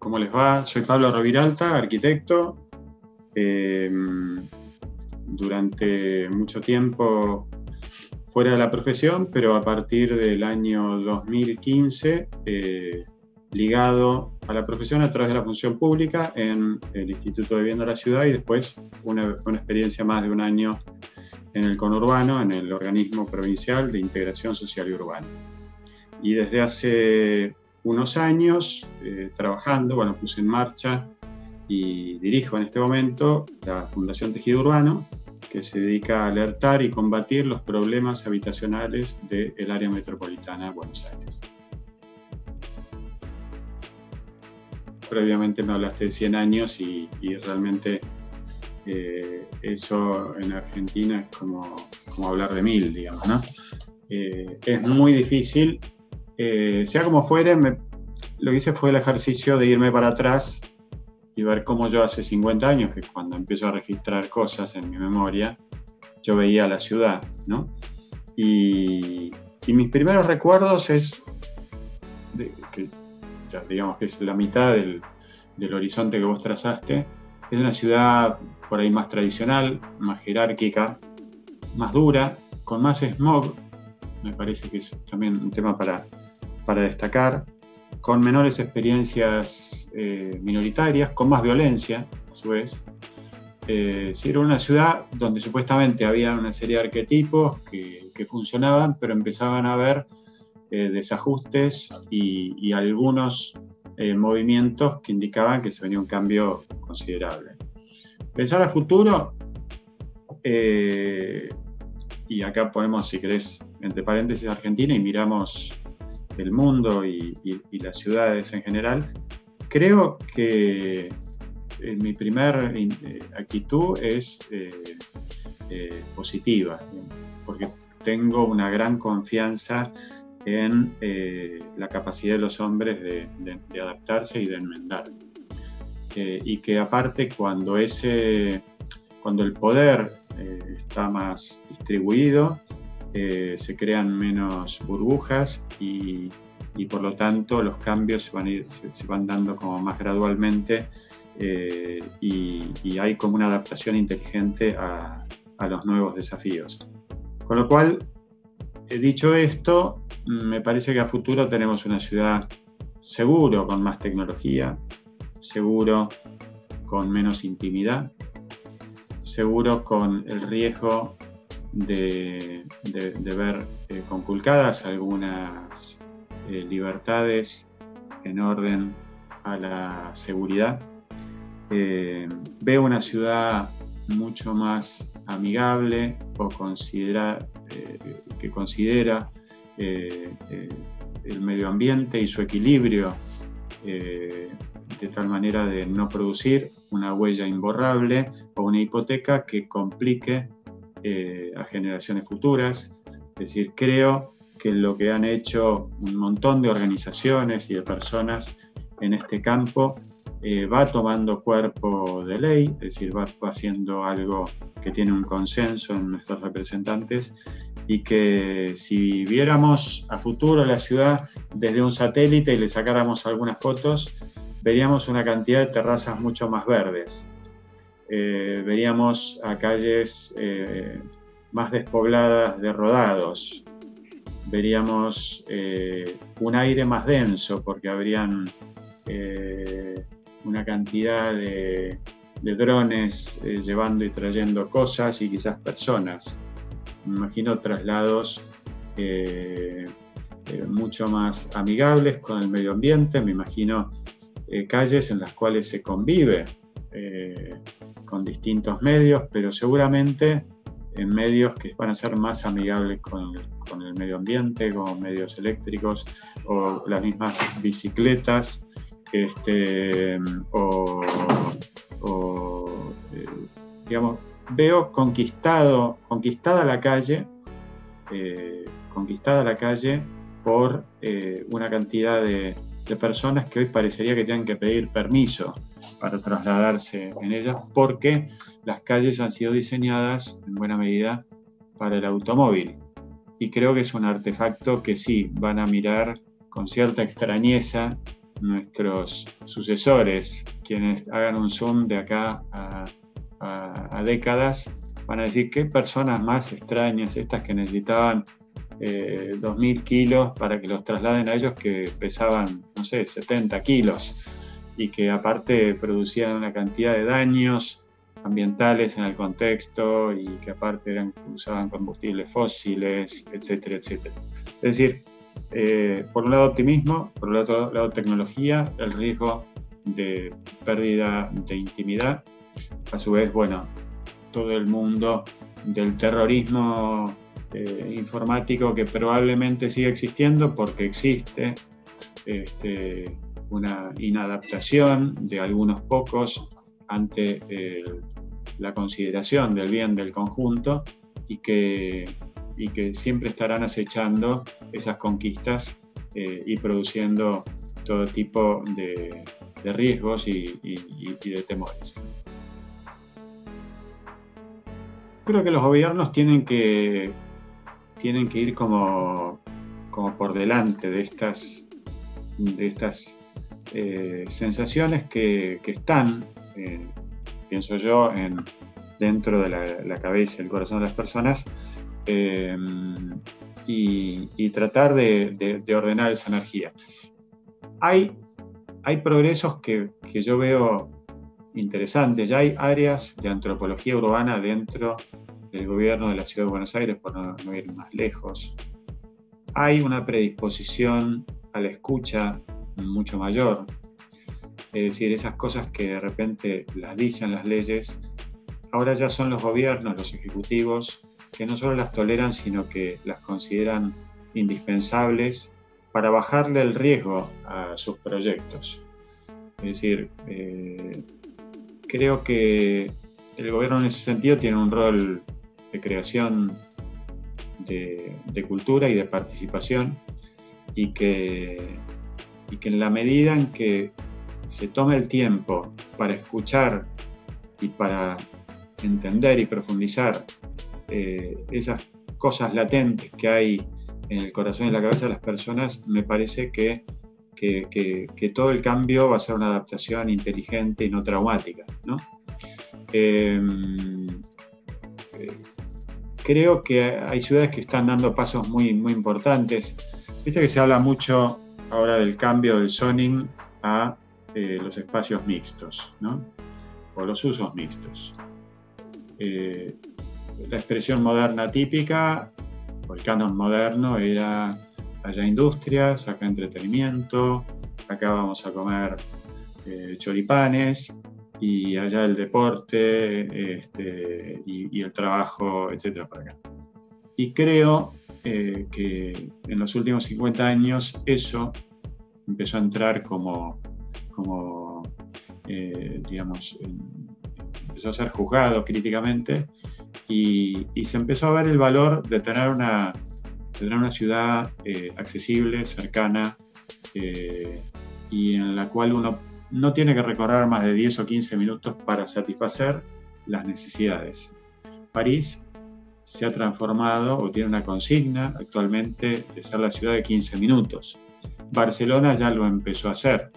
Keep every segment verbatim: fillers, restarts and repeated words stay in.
¿cómo les va? Soy Pablo Roviralta, arquitecto. Eh, durante mucho tiempo fuera de la profesión, pero a partir del año dos mil quince, eh, ligado a la profesión a través de la función pública en el Instituto de Vivienda de la Ciudad y después una, una experiencia más de un año en el conurbano, en el Organismo Provincial de Integración Social y Urbana. Y desde hace unos años, eh, trabajando, bueno, puse en marcha y dirijo en este momento la Fundación Tejido Urbano, que se dedica a alertar y combatir los problemas habitacionales del área metropolitana de Buenos Aires. Previamente me hablaste de cien años y, y realmente eh, eso en Argentina es como, como hablar de mil, digamos, ¿no? Eh, es muy difícil. Eh, sea como fuere, me, lo que hice fue el ejercicio de irme para atrás y ver cómo yo hace cincuenta años, que cuando empiezo a registrar cosas en mi memoria, yo veía la ciudad, ¿no? Y, y mis primeros recuerdos es, de, que ya digamos que es la mitad del, del horizonte que vos trazaste, es de una ciudad por ahí más tradicional, más jerárquica, más dura, con más smog, me parece que es también un tema para, para destacar, con menores experiencias eh, minoritarias, con más violencia, a su vez. Eh, sí, era una ciudad donde supuestamente había una serie de arquetipos que, que funcionaban, pero empezaban a haber eh, desajustes y, y algunos eh, movimientos que indicaban que se venía un cambio considerable. Pensar a futuro, eh, y acá ponemos, si querés, entre paréntesis Argentina y miramos el mundo y, y, y las ciudades en general, creo que eh, mi primer eh, actitud es eh, eh, positiva, porque tengo una gran confianza en eh, la capacidad de los hombres de, de, de adaptarse y de enmendar. Eh, y que aparte cuando, ese, cuando el poder eh, está más distribuido, Eh, se crean menos burbujas y, y por lo tanto los cambios se van, a ir, se, se van dando como más gradualmente eh, y, y hay como una adaptación inteligente a, a los nuevos desafíos. Con lo cual, eh, dicho esto, me parece que a futuro tenemos una ciudad seguro con más tecnología, seguro con menos intimidad, seguro con el riesgo De, de, de ver eh, conculcadas algunas eh, libertades en orden a la seguridad. Eh, veo una ciudad mucho más amigable o considera, eh, que considera eh, eh, el medio ambiente y su equilibrio eh, de tal manera de no producir una huella imborrable o una hipoteca que complique Eh, a generaciones futuras. Es decir, creo que lo que han hecho un montón de organizaciones y de personas en este campo eh, va tomando cuerpo de ley, es decir, va, va siendo algo que tiene un consenso en nuestros representantes y que si viéramos a futuro la ciudad desde un satélite y le sacáramos algunas fotos, veríamos una cantidad de terrazas mucho más verdes. Eh, veríamos a calles eh, más despobladas de rodados, veríamos eh, un aire más denso porque habrían eh, una cantidad de, de drones eh, llevando y trayendo cosas y quizás personas. Me imagino traslados eh, eh, mucho más amigables con el medio ambiente, me imagino eh, calles en las cuales se convive Eh, con distintos medios, pero seguramente en medios que van a ser más amigables con el, con el medio ambiente, como medios eléctricos o las mismas bicicletas, este, o, o eh, digamos, veo conquistado, conquistada la calle, eh, conquistada la calle por eh, una cantidad de, de personas que hoy parecería que tienen que pedir permiso para trasladarse en ellas, porque las calles han sido diseñadas en buena medida para el automóvil. Y creo que es un artefacto que sí van a mirar con cierta extrañeza nuestros sucesores, quienes hagan un zoom de acá a, a, a décadas, van a decir qué personas más extrañas, estas que necesitaban eh, dos mil kilos para que los trasladen a ellos que pesaban, no sé, setenta kilos y que aparte producían una cantidad de daños ambientales en el contexto y que aparte eran, usaban combustibles fósiles, etcétera, etcétera. Es decir, eh, por un lado optimismo, por el otro lado tecnología, el riesgo de pérdida de intimidad, a su vez, bueno, todo el mundo del terrorismo eh, informático que probablemente sigue existiendo porque existe este, una inadaptación de algunos pocos ante eh, la consideración del bien del conjunto y que, y que siempre estarán acechando esas conquistas eh, y produciendo todo tipo de, de riesgos y, y, y de temores. Creo que los gobiernos tienen que, tienen que ir como, como por delante de estas, de estas eh, sensaciones que, que están, eh, pienso yo, en, dentro de la, la cabeza y el corazón de las personas, eh, y, y tratar de, de, de ordenar esa energía. Hay, hay progresos que, que yo veo interesantes. Ya hay áreas de antropología urbana dentro del gobierno de la Ciudad de Buenos Aires, por no, no ir más lejos. Hay una predisposición a la escucha mucho mayor. Es decir, esas cosas que de repente las dicen las leyes, ahora ya son los gobiernos, los ejecutivos, que no solo las toleran, sino que las consideran indispensables para bajarle el riesgo a sus proyectos. Es decir, eh, creo que el gobierno en ese sentido tiene un rol de creación de, de cultura y de participación y que, y que en la medida en que se tome el tiempo para escuchar y para entender y profundizar eh, esas cosas latentes que hay en el corazón y en la cabeza de las personas, me parece que, que, que, que todo el cambio va a ser una adaptación inteligente y no traumática, ¿no? Eh, eh, creo que hay ciudades que están dando pasos muy, muy importantes. Viste que se habla mucho ahora del cambio del zoning a eh, los espacios mixtos, ¿no? O los usos mixtos. Eh, la expresión moderna típica, o el canon moderno, era allá industrias, acá entretenimiento, acá vamos a comer eh, choripanes, y allá el deporte este, y, y el trabajo, etcétera, para acá. Y creo eh, que en los últimos cincuenta años eso empezó a entrar como, como eh, digamos, empezó a ser juzgado críticamente y, y se empezó a ver el valor de tener una, tener una ciudad eh, accesible, cercana, eh, y en la cual uno no tiene que recorrer más de diez o quince minutos para satisfacer las necesidades. París se ha transformado o tiene una consigna actualmente de ser la ciudad de quince minutos. Barcelona ya lo empezó a hacer.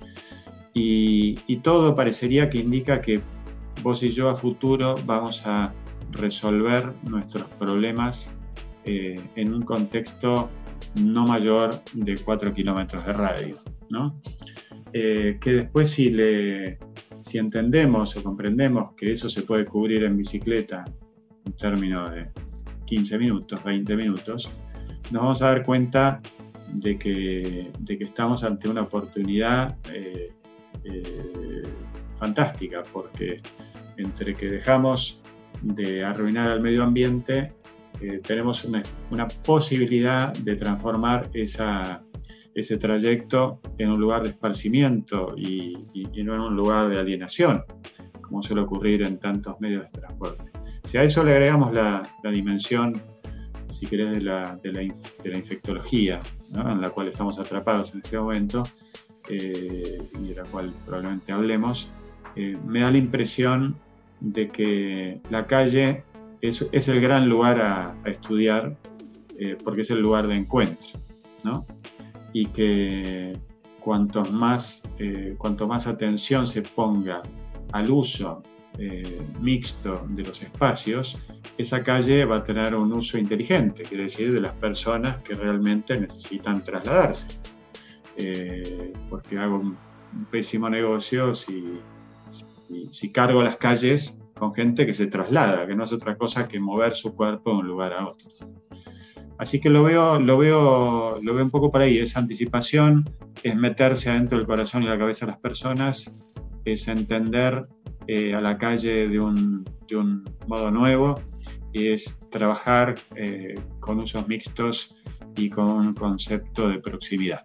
Y, y todo parecería que indica que vos y yo a futuro vamos a resolver nuestros problemas eh, en un contexto no mayor de cuatro kilómetros de radio, ¿no? Eh, que después si, le, si entendemos o comprendemos que eso se puede cubrir en bicicleta en términos de quince minutos, veinte minutos, nos vamos a dar cuenta de que, de que estamos ante una oportunidad eh, eh, fantástica, porque entre que dejamos de arruinar al medio ambiente, eh, tenemos una, una posibilidad de transformar esa ese trayecto en un lugar de esparcimiento y, y, y no en un lugar de alienación, como suele ocurrir en tantos medios de transporte. Si a eso le agregamos la, la dimensión, si querés, de la, de la, de la infectología, ¿no?, en la cual estamos atrapados en este momento, eh, y de la cual probablemente hablemos, eh, me da la impresión de que la calle es, es el gran lugar a, a estudiar, eh, porque es el lugar de encuentro, ¿no? Y que, cuanto más, eh, cuanto más atención se ponga al uso eh, mixto de los espacios, esa calle va a tener un uso inteligente, quiere decir, de las personas que realmente necesitan trasladarse. Eh, porque hago un, un pésimo negocio si, si, si cargo las calles con gente que se traslada, que no es otra cosa que mover su cuerpo de un lugar a otro. Así que lo veo, lo veo, lo veo un poco por ahí. Es anticipación, es meterse adentro del corazón y la cabeza de las personas, es entender eh, a la calle de un, de un modo nuevo, y es trabajar eh, con usos mixtos y con un concepto de proximidad.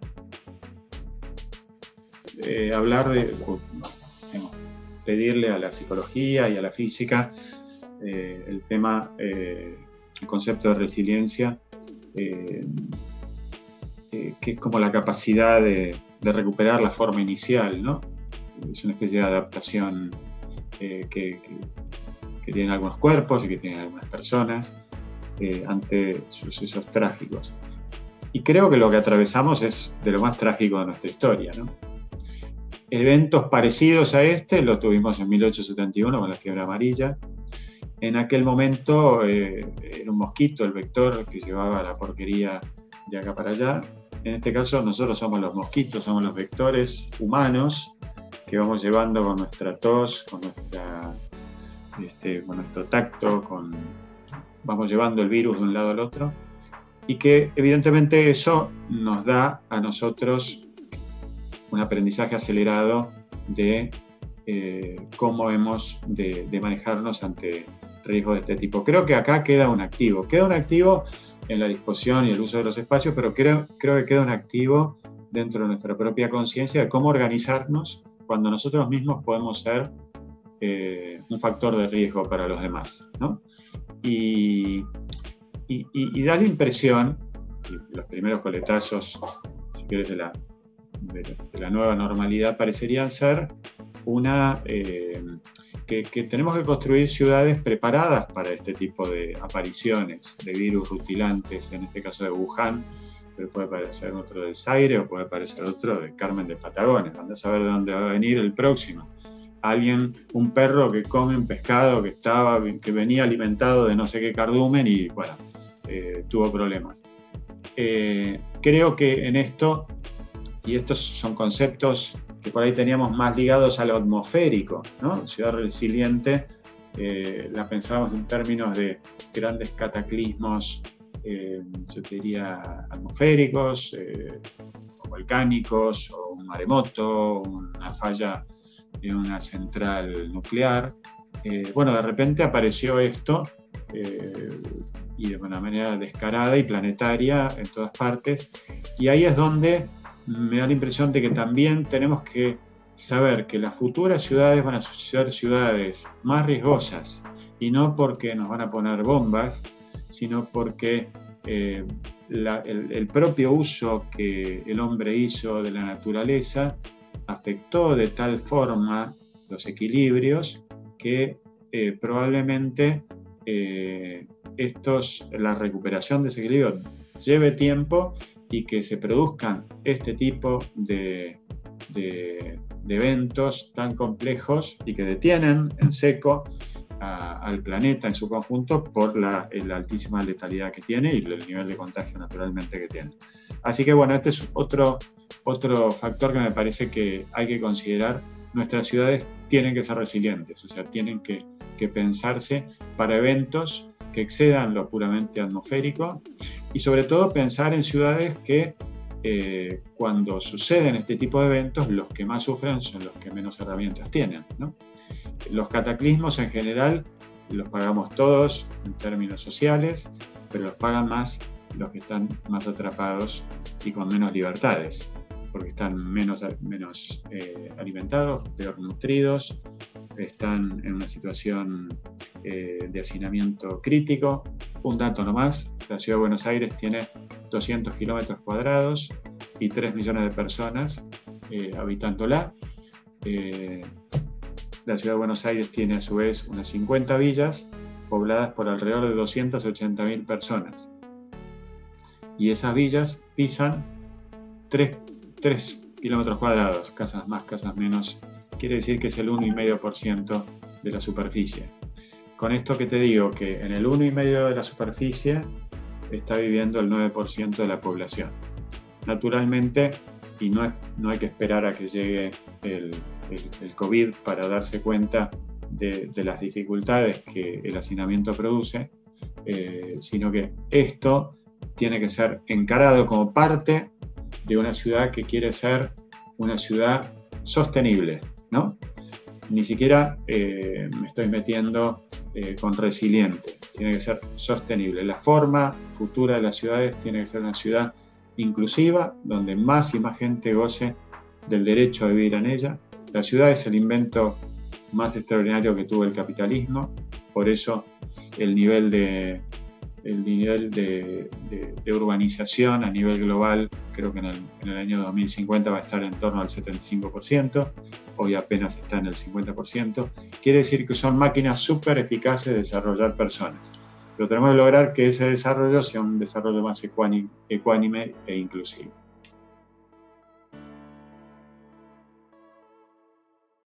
Eh, hablar de, digamos, pedirle a la psicología y a la física eh, el tema, eh, el concepto de resiliencia, eh, eh, que es como la capacidad de, de recuperar la forma inicial, ¿no? Es una especie de adaptación eh, que, que, que tienen algunos cuerpos y que tienen algunas personas eh, ante sucesos trágicos. Y creo que lo que atravesamos es de lo más trágico de nuestra historia, ¿no? Eventos parecidos a este los tuvimos en mil ochocientos setenta y uno con la fiebre amarilla. En aquel momento eh, era un mosquito el vector que llevaba la porquería de acá para allá. En este caso nosotros somos los mosquitos, somos los vectores humanos que vamos llevando con nuestra tos, con, nuestra, este, con nuestro tacto, con, vamos llevando el virus de un lado al otro, y que evidentemente eso nos da a nosotros un aprendizaje acelerado de eh, cómo hemos de, de manejarnos ante riesgos de este tipo. Creo que acá queda un activo. Queda un activo en la disposición y el uso de los espacios, pero creo, creo que queda un activo dentro de nuestra propia conciencia de cómo organizarnos cuando nosotros mismos podemos ser eh, un factor de riesgo para los demás, ¿no? Y, y, y, y da la impresión, y los primeros coletazos, si quieres, de la De, de la nueva normalidad parecerían ser una eh, que, que tenemos que construir ciudades preparadas para este tipo de apariciones de virus rutilantes, en este caso de Wuhan, pero puede parecer otro de Zaire o puede parecer otro de Carmen de Patagones. Anda a saber de dónde va a venir el próximo. Alguien, un perro que come un pescado que, estaba, que venía alimentado de no sé qué cardumen y bueno, eh, tuvo problemas. Eh, creo que en esto, y estos son conceptos que por ahí teníamos más ligados a lo atmosférico, ¿no? Ciudad resiliente, eh, la pensábamos en términos de grandes cataclismos, eh, yo te diría atmosféricos, eh, o volcánicos, o un maremoto, una falla de una central nuclear. Eh, bueno, de repente apareció esto, eh, y de una manera descarada y planetaria en todas partes, y ahí es donde me da la impresión de que también tenemos que saber que las futuras ciudades van a ser ciudades más riesgosas, y no porque nos van a poner bombas, sino porque eh, la, el, el propio uso que el hombre hizo de la naturaleza afectó de tal forma los equilibrios que eh, probablemente eh, estos, la recuperación de ese equilibrio lleve tiempo, y que se produzcan este tipo de, de, de eventos tan complejos y que detienen en seco a, al planeta en su conjunto por la, la altísima letalidad que tiene y el nivel de contagio naturalmente que tiene. Así que bueno, este es otro, otro factor que me parece que hay que considerar. Nuestras ciudades tienen que ser resilientes, o sea, tienen que, que pensarse para eventos que excedan lo puramente atmosférico, y sobre todo pensar en ciudades que eh, cuando suceden este tipo de eventos, los que más sufren son los que menos herramientas tienen, ¿no? Los cataclismos en general los pagamos todos en términos sociales, pero los pagan más los que están más atrapados y con menos libertades, porque están menos, menos eh, alimentados, peor nutridos, están en una situación eh, de hacinamiento crítico. Un dato nomás, la Ciudad de Buenos Aires tiene doscientos kilómetros cuadrados y tres millones de personas eh, habitándola. Eh, la Ciudad de Buenos Aires tiene a su vez unas cincuenta villas pobladas por alrededor de doscientas ochenta mil personas. Y esas villas pisan tres, tres kilómetros cuadrados, casas más, casas menos, quiere decir que es el uno coma cinco por ciento de la superficie. Con esto que te digo, que en el uno coma cinco por ciento de la superficie está viviendo el nueve por ciento de la población. Naturalmente, y no, es, no hay que esperar a que llegue el, el, el COVID para darse cuenta de, de las dificultades que el hacinamiento produce, eh, sino que esto tiene que ser encarado como parte de una ciudad que quiere ser una ciudad sostenible, ¿no? Ni siquiera eh, me estoy metiendo eh, con resiliente, tiene que ser sostenible. La forma futura de las ciudades tiene que ser una ciudad inclusiva, donde más y más gente goce del derecho a vivir en ella. La ciudad es el invento más extraordinario que tuvo el capitalismo, por eso el nivel de, el nivel de, de, de urbanización a nivel global, creo que en el, en el año dos mil cincuenta va a estar en torno al setenta y cinco por ciento, hoy apenas está en el cincuenta por ciento. Quiere decir que son máquinas súper eficaces de desarrollar personas, pero tenemos que lograr que ese desarrollo sea un desarrollo más ecuánime e inclusivo.